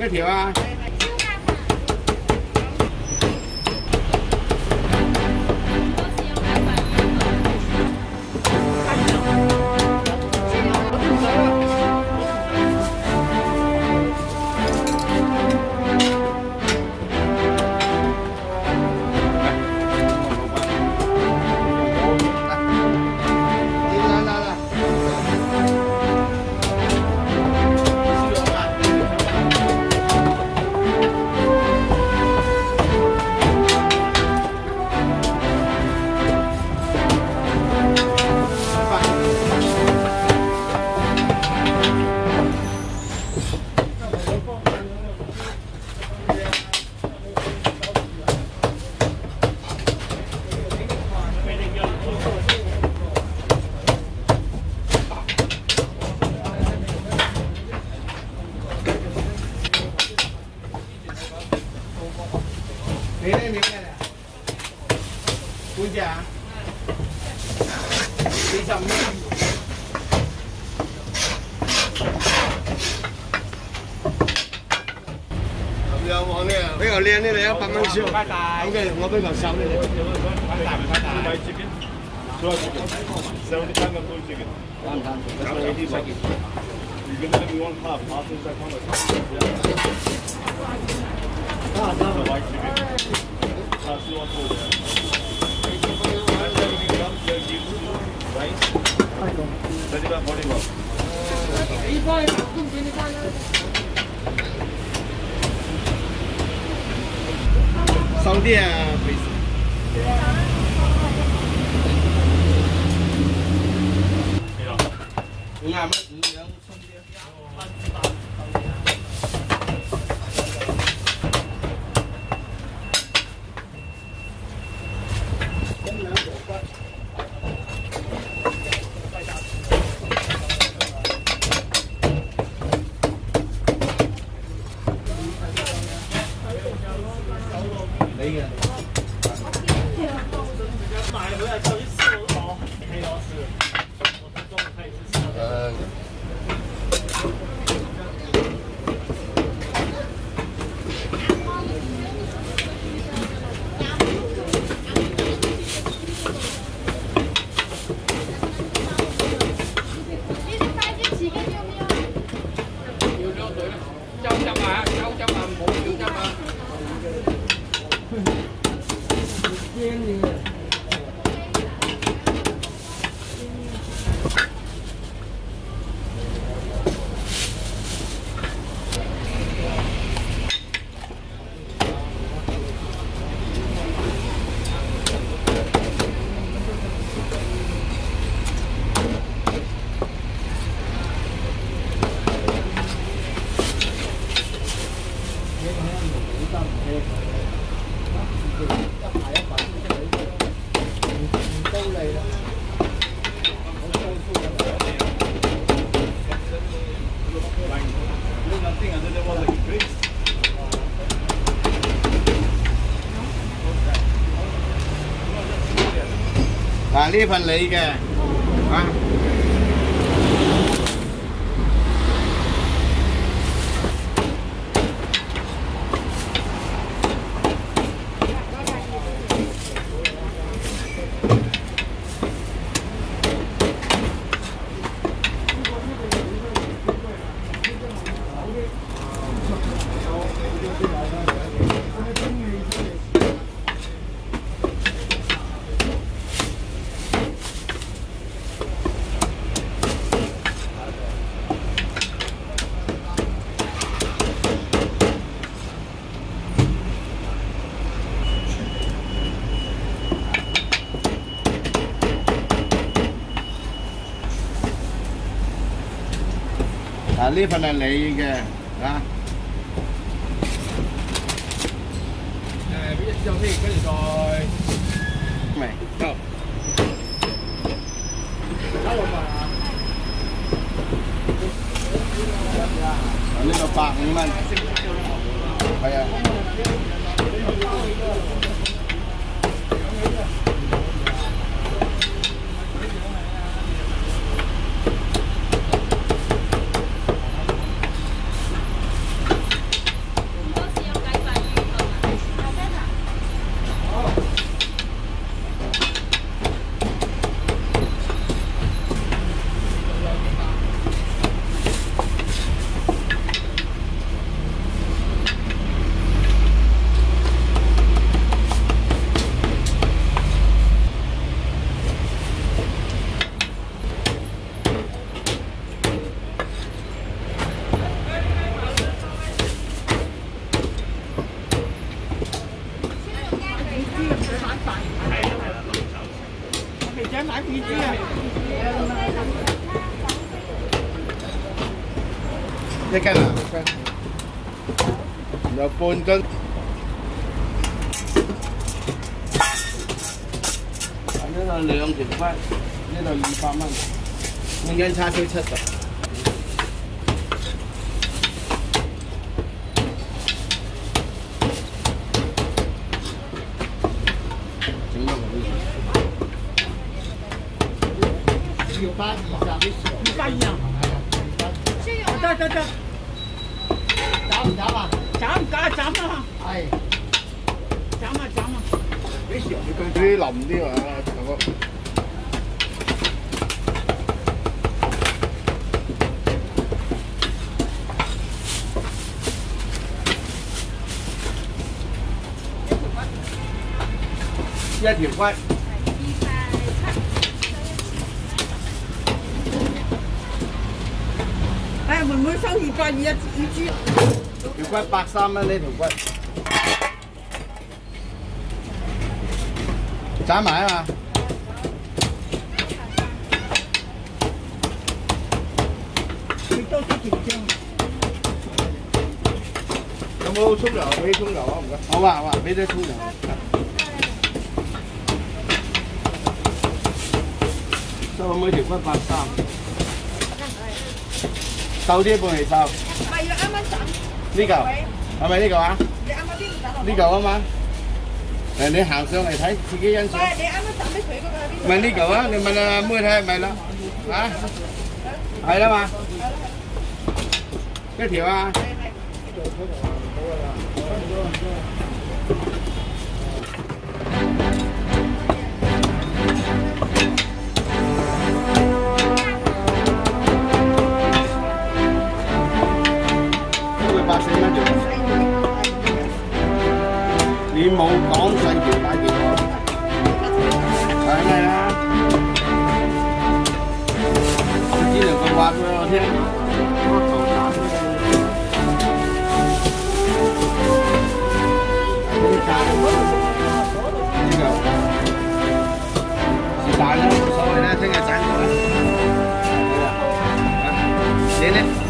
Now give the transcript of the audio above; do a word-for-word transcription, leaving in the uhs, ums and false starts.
一條啊！你呢？你咩嚟？半隻啊？四十五。咁樣我呢比較靚呢，你一百蚊燒。快大。OK，我比較瘦呢。快大唔快大？唔係切片，所有切片。seventy five of those chicken. One hundred. That's eighty bucks. You can have one half. Half is like how much? Ah, that's the white chicken. That's the one for you. And seventy grams, they give you rice. thirty-five, forty bucks. 收啲啊，肥士。五廿蚊五兩充啲。你嘅。買回來就去試哦，可以哦試。我是中午可以試試。呃。嗱呢份你嘅，啊。嗱呢份係你嘅，啊。誒，俾一張先，跟住再。未。夠。加六百啊！呢個百五蚊。係啊。 買乳豬啊！ 一斤啊，一斤，有半斤。呢度兩條骨，呢度二百蚊，半斤叉燒七十。 二百二十，二百二啊！得得得，斬唔斬啊？斬唔斬啊？斬啊！係，斬啊斬啊！幾時佢啲腍啲啊，大哥。一條骨。 誒，妹妹收二百二一乳豬， 條骨百三蚊呢條骨，斬埋啊嘛！ 你多啲條醬。 有冇葱油？俾葱油啊，唔該。好啊好啊，俾啲葱油。收每條骨百三。 瘦啲半嚟瘦。唔係要啱啱斬。呢嚿係咪呢嚿啊？你啱啱邊度斬落？呢嚿啊嘛。誒，你行上嚟睇，自己欣賞。唔係，你啱啱斬俾佢嗰個喺邊度？唔係呢嚿啊，你問阿妹睇係咪啦？啊？係啦嘛。一條啊。百四蚊條，你冇講細條大條喎，係咪啦？只能夠話俾我聽，我頭斬嘅，呢價呢個是但啦，冇所謂啦，聽日斬佢啦，係啊，你咧？